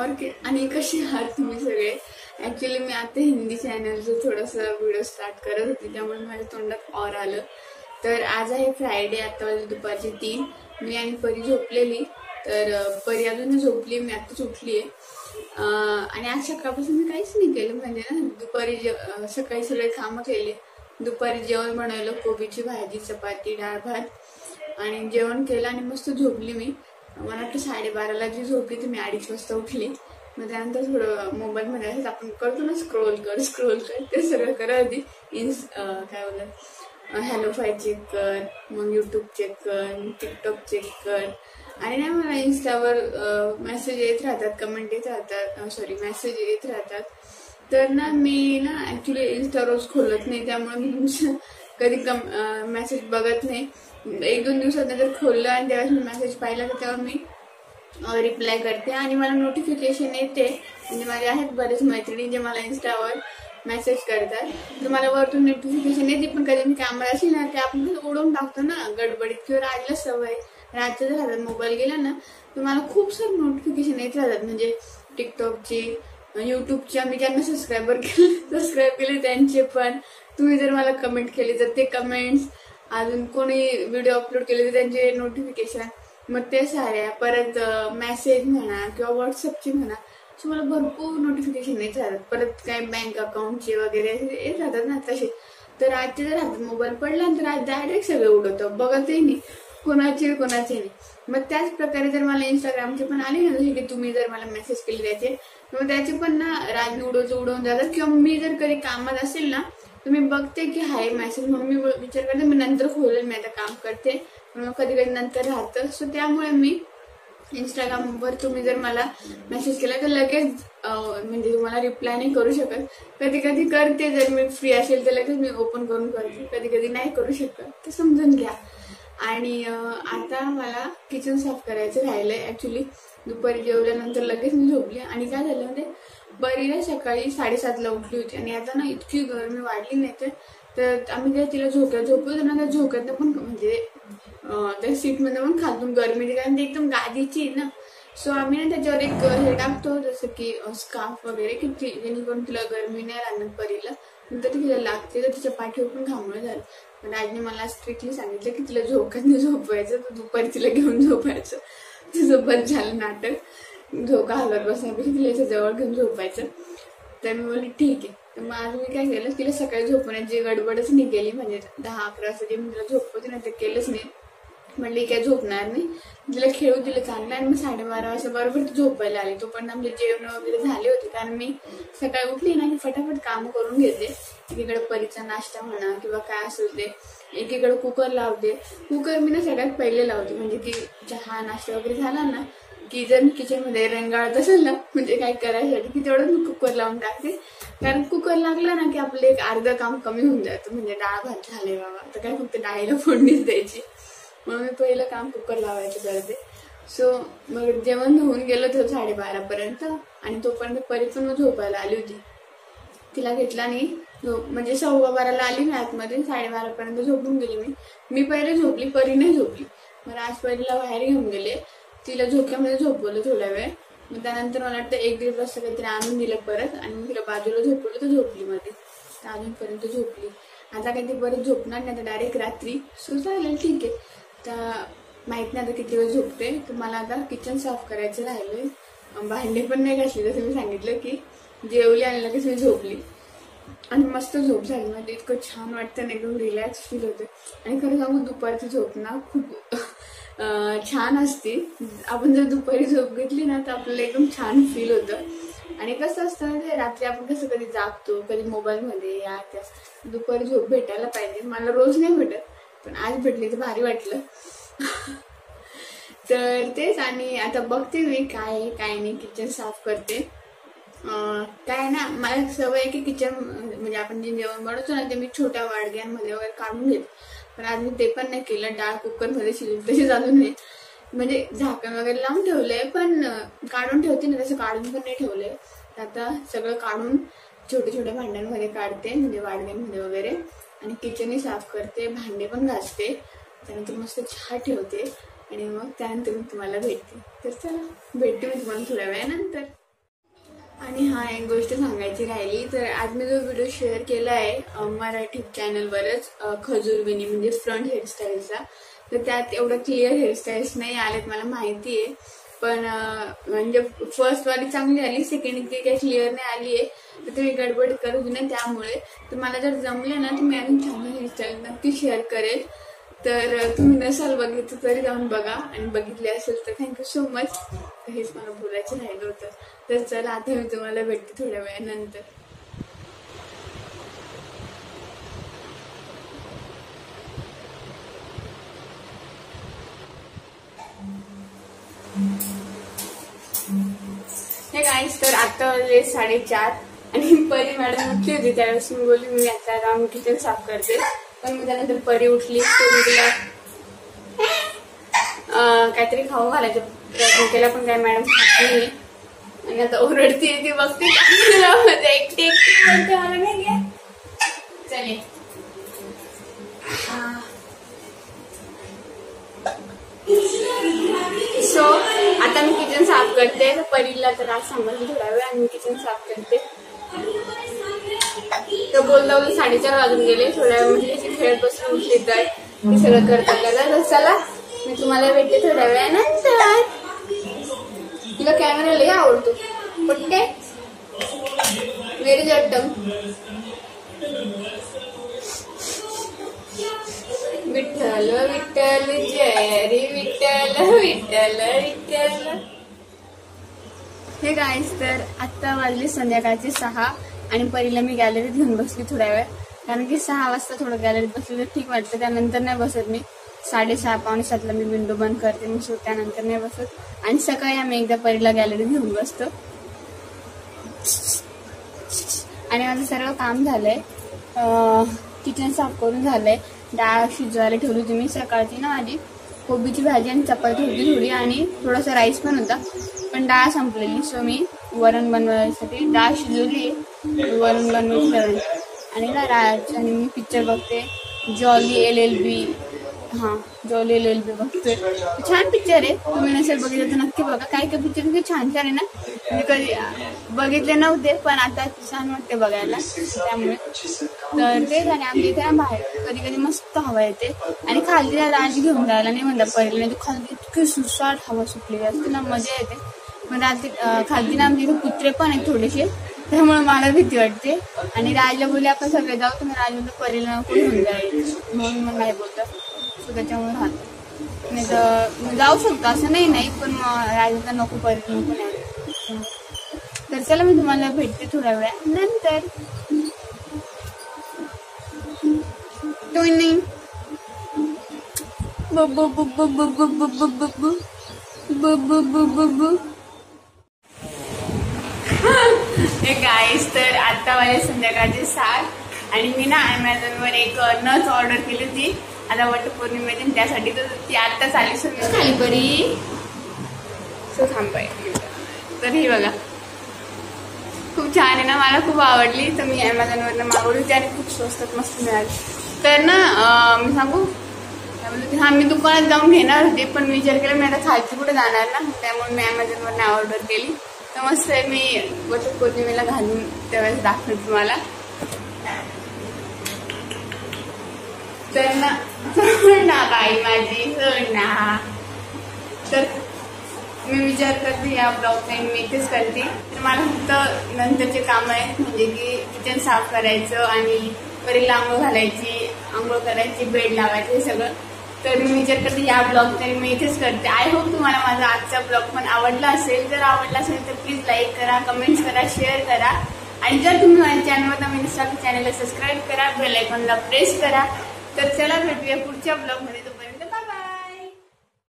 आणि कसे आहात तुम्ही सगळे? ऍक्च्युली मी आता हिंदी चॅनलचं थोडंसं व्हिडिओ स्टार्ट करत होती, त्यामुळे माझ्या तोंडात और आलं. तर आज आहे फ्रायडे, आता वाजले दुपारचे 3. मी आणि परी झोपलेली, तर परी अजून झोपली, मी आताच उठली आहे. आणि आज सकाळपासून मी काहीच नाही केलं. म्हणजे ना, दुपारी सकाळी सगळे कामं केले. दुपारी जेवण बनवलं, कोबीची भाजी, चपाती, डाळ भात आणि जेवण केलं आणि मस्त झोपली मी. मला वाटतं 12:30ला जी झोपली ती मी 2:30 वाजता उठली. मग त्यानंतर थोडं मोबाईलमध्ये असं आपण करतो ना, स्क्रोल कर ते सगळं करा. आधी काय बोलतात, हॅलो फाय चेक कर, मग यूट्यूब चेक कर, टिकटॉक चेक कर. आणि ना मला इंस्टावर मेसेज येत राहतात, कमेंट येत राहतात, मेसेज येत राहतात. तर ना मी ना ऍक्च्युली इंस्टा रोज खोलत नाही, त्यामुळे मी कधी मेसेज बघत नाही. 1-2 दिवसात जर खोललं आणि तेव्हा मी मेसेज पाहिला तर तेव्हा मी रिप्लाय करते आणि मला नोटिफिकेशन येते. म्हणजे माझे आहेत बरेच मैत्रिणी जे मला इंस्टावर मेसेज करतात, तर मला वरतून नोटिफिकेशन येते. पण कधी मी कामाला असेल ना, ते आपण उडवून टाकतो ना गडबडीत, किंवा राहिलं सवय रातच्या जर हातात मोबाईल गेला ना, तर मला खूप सारे नोटिफिकेशन येत राहतात. म्हणजे टिकटॉकची, युट्यूबच्या, मी ज्यांना सबस्क्राईब केले त्यांचे पण. तुम्ही जर मला कमेंट केली तर ते कमेंट्स, अजून कोणी व्हिडिओ अपलोड केले तर त्यांचे नोटिफिकेशन, मग ते साऱ्या, परत मेसेज म्हणा किंवा व्हॉट्सअपची म्हणा, सो मला भरपूर नोटिफिकेशन येत राहतात. परत काय बँक अकाउंटचे वगैरे येत राहतात ना तसे. तर आजचे जर हातात मोबाईल पडला तर आज डायरेक्ट सगळं उडवतं, बघतही नाही कोणाचे नाही. मग त्याच प्रकारे जर मला इंस्टाग्रामचे पण आले ना, जसे की तुम्ही जर मला मेसेज केले त्याचे, मग त्याचे पण ना रात्री उडवून जातात. किंवा मी जर कधी कामात असेल ना, तर मी बघते की हाय मेसेज, मग मी विचार करते मी नंतर खोलेल, मी आता काम करते, मग कधी कधी नंतर राहतं. सो त्यामुळे मी इंस्टाग्रामवर तुम्ही जर मला मेसेज केला तर लगेच म्हणजे तुम्हाला रिप्लाय नाही करू शकत. कधी कधी करते, जर मी फ्री असेल तर लगेच मी ओपन करून करते, कधी कधी नाही करू शकत, ते समजून घ्या. आणि आता मला किचन साफ करायचं राहिलंय. ऍक्च्युली दुपारी जेवल्यानंतर लगेच मी झोपली. आणि काय झालं म्हणजे बरीला सकाळी 7:30ला उठली होती, आणि आता ना इतकी गरमी वाढली नाही तर आम्ही काय तिला झोक्यात ना, त्या झोक्यात पण म्हणजे त्या सीटमध्ये पण खालून गरमी, कारण ती एकदम गादीची आहे ना. सो आम्ही ना त्याच्यावर एक हे टाकतो, जसं की स्कार्फ वगैरे, की जेणेकरून तिला गरमी नाही राहणार परीला. नंतर तिला लागते तर तिच्या पाठीवर पण घामळं झालं. पण आईने मला स्ट्रिक्टली सांगितलं की तिला झोक्यात नाही झोपवायचं, तर दुपारी तिला घेऊन झोपायचं. तिचं बंद झालं नाटक, झोका हलवत बसण्यापेक्षा तिला याच्या जवळ घेऊन झोपायचं. तर मी बोलली ठीक आहे. तर मग आज मी काय केलं, तिला सकाळी झोपण्याची गडबडच नाही केली. म्हणजे 10-11 वाजता जे मी तिला झोपवते ना, ते केलंच नाही. म्हणली काय झोपणार नाही, तिला खेळू दिलं चांगलं. आणि मग 12:30 वाजता बरोबर ती झोपायला आली. तो पण आमचे जेवण वगैरे झाले होते, कारण मी सकाळी उठली ना की फटाफट काम करून घेते. एकीकडे परीचा नाश्ता म्हणा किंवा काय असेल ते, एकीकडे कुकर लावते. कुकर मी ना सगळ्यात पहिले लावते, म्हणजे की चहा नाश्ता वगैरे झाला ना की जर मी किचनमध्ये रेंगाळत असेल ना, म्हणजे काय करायसाठी, की तेवढं मी कुकर लावून टाकते. कारण कुकर लागला ना की आपलं एक अर्ध काम कमी होऊन जातं. म्हणजे डाळ भात झाले बाबा, तर काय फक्त डाळीला फोडणीच द्यायची. मग मी पहिलं काम कुकर लावायचं करते. सो मग जेवण होऊन गेलं तर 12:30पर्यंत, आणि तोपर्यंत परी पण झोपायला आली होती. तिला घेतला आणि म्हणजे 12:15ला आली मी आतमध्ये. 12:30पर्यंत झोपून गेली मी पहिले झोपली, परी नाही झोपली. मग आज परीला बाहेर घेऊन गेले, तिला झोक्यामध्ये झोपवलं थोड्या वेळ. मग त्यानंतर मला वाटतं 1-1.5 वाजता काहीतरी आणून दिलं परत, आणि मग तिला बाजूला झोपवलं तर झोपली मध्ये. तर अजूनपर्यंत झोपली. आता काही ती परत झोपणार नाही, तर डायरेक्ट रात्री. सो चालेल, ठीक आहे. तर माहित नाही आता किती वेळ झोपते. तर मला आता किचन साफ करायचं राहिलंय. भांडे पण नाही घासली, जसं मी सांगितलं की जेवली आणि लगेच मी झोपली. आणि मस्त झोप झाली. म्हणजे इतकं छान वाटतं ना, एकदम रिलॅक्स फील होते. आणि खरं सांगू, दुपारची झोप ना खूप छान असते. आपण जर दुपारी झोप घेतली ना तर आपल्याला एकदम छान फील होतं. आणि कसं असतं म्हणजे रात्री आपण कसं कधी जागतो, कधी मोबाईलमध्ये या त्या, दुपारी झोप भेटायला पाहिजे. मला रोज नाही भेटत, पण आज भेटली तर भारी वाटलं. तर तेच. आणि आता बघते मी काय नाही, किचन साफ करते. काय ना, मला सवय आहे की किचन म्हणजे आपण जे जेवण बनवतो ना, ते मी छोट्या वाडग्यांमध्ये वगैरे काढून घेते. पण आज मी ते पण नाही केलं. डाळ कुकरमध्ये शिजली तशी अजून नाही. म्हणजे झाकण वगैरे लावून ठेवलंय, पण काढून ठेवते ना, तसं काढून पण नाही ठेवलंय. आता सगळं काढून छोट्या भांड्यांमध्ये काढते, म्हणजे वाडग्यांमध्ये वगैरे. आणि किचनही साफ करते, भांडे पण घासते. त्यानंतर मस्त चहा ठेवते, आणि मग त्यानंतर मी तुम्हाला भेटते. तर चला, भेटते मी तुम्हाला थोड्या वेळानंतर. आणि हा एक गोष्ट सांगायची राहिली, तर आज मी जो व्हिडिओ शेअर केला आहे मराठी चॅनलवरच खजूरवेणी म्हणजे फ्रंट हेअरस्टाईलचा, तर त्यात एवढं क्लिअर हेअरस्टाईल्स नाही आलेत मला माहिती आहे, पण म्हणजे फर्स्ट वाली चांगली आली, सेकंड ती काही क्लिअर नाही आली आहे, तर तुम्ही गडबड करू नये त्यामुळे. तर मला जर जमले ना तर मी अजून चांगली हेअरस्टाईल नक्की शेअर करेल. तर तुम्ही नसाल बघितलं तरी जाऊन बघा, आणि बघितले असेल तर थँक्यू सो मच. हेच मला बोलायचं राहिलं होतं. तर चला आता मी तुम्हाला भेटते थोड्या वेळानंतर. हे गाईस, तर आता वाजले 4:30 आणि परी मॅडम उठली होती, त्यावेळेस मी बोलली मी आता राम किचन साफ करते, पण मग त्यानंतर परी उठली, तिला काहीतरी खाऊ घालायचा प्रयत्न केला, पण काय मॅडम खात नाही आणि आता ओरडते, ती बघते एकटी बोलते मला नाही घ्या. चले सो आता मी किचन साफ करते. तर परीला तर आज सांभाळते थोडा वेळ आणि मी किचन साफ करते. तर बोलता 4:30 वाजून गेले. थोड्या वेळ म्हणजे त्याची खेळत बसून उठली तर हे सगळं करता करता. तर चला मी तुम्हाला भेटते थोड्या वेळानंतर. तिला कॅमेरा लय आवडतो. पटके व्हेरी जट्टम. विठ्ठल विठ्ठल जय रे विठ्ठल विठ्ठल विठ्ठल. हे गाईस, तर आता वाजले संध्याकाळचे 6 आणि परीला मी गॅलरीत घेऊन बसली थोड्या वेळ, कारण की 6 वाजता थोडं गॅलरीत बसली तर ठीक वाटतं. त्यानंतर नाही बसत मी. 6:30 पावणे 7ला मी विंडो बंद करते, मग त्यानंतर नाही बसत. आणि सकाळी आम्ही एकदा परीला गॅलरीत घेऊन बसतो. आणि माझं सर्व काम झालंय. किचन साफ करून झालंय. डाळ शिजवायला ठेवली होती मी सकाळची ना. माझी कोबीची भाजी आणि चपाती होती थोडी, आणि थोडासा राईस पण होता, पण डाळ संपलेली. सो मी वरण बनवायसाठी डाळ शिजवली, वरण बनवून ठेवली. आणि ना आणि मी पिक्चर बघते जॉली LLB. जॉली LLB बघतोय. छान पिक्चर आहे. तुम्ही नसेल बघितलं तर नक्की बघा. काही काही पिक्चर किती छान छान आहे ना, मी कधी बघितले नव्हते, पण आता छान वाटते बघायला त्यामुळे. तर तेच. आणि आमच्या इथे ना बाहेर कधी कधी मस्त हवा येते, आणि खाली राज घेऊन जायला नाही म्हणता पहिले, नाही तर खाली इतकी सुसाट हवा सुटलेली असते ना, मजा येते. पण रात्री खाली ना आमच्या इथे कुत्रे पण आहेत थोडेसे, त्यामुळे मला भीती वाटते. आणि राजला बोलले आपण सगळे जाऊ, तर मग राज बोलतो परीला नको घेऊन जाईल, म्हणून मग नाही बोलतं. सो त्याच्यामुळे राहतो. नाही तर जाऊ शकतो असं नाही, पण मग राजला नको परीला नको नाही. तर चला मी तुम्हाला भेटते थोड्या वेळानंतर. हे गाईस, तर आता वाजले संध्याकाळचे 7 आणि मी ना Amazonवर एक नथ ऑर्डर केली होती आता वटपौर्णिमेची, त्यासाठी तर ती आत्ताच आली. सो मी खाली परी सो थांबाय. तर ही बघा खूप छान आहे ना, मला खूप आवडली. तर मी Amazonवरनं मागवली होती आणि खूप स्वस्तात मस्त मिळाली. तर ना मी सांगू मी दुकानात जाऊन घेणार होते, पण मी विचार केला मी आता खालची कुठे जाणार ना, त्यामुळे मी Amazonवरनं ऑर्डर केली. तर मस्त आहे. मी वटपौर्णिमेला घालून त्यावेळेस दाखवते तुम्हाला. तर ना बाई माझी ना, तर मी विचार करते या ब्लॉग मी इथेच करते. तर मला फक्त नंतरचे काम आहेत, म्हणजे की किचन साफ करायचं आणि परीला आंघोळ घालायची, आंघोळ करायची, बेड लावायचं हे सगळं. तर मी विचार करते या ब्लॉग तरी मी इथेच करते. आय होप तुम्हाला माझा आजचा ब्लॉग पण आवडला असेल. जर आवडला असेल तर प्लीज लाईक करा, कमेंट्स करा, शेअर करा. आणि जर तुम्ही माझ्या चॅनलवर नवीन असाल तर चॅनलला सबस्क्राईब करा, बेल आयकॉनला प्रेस करा. तर चला भेटूया पुढच्या ब्लॉगमध्ये.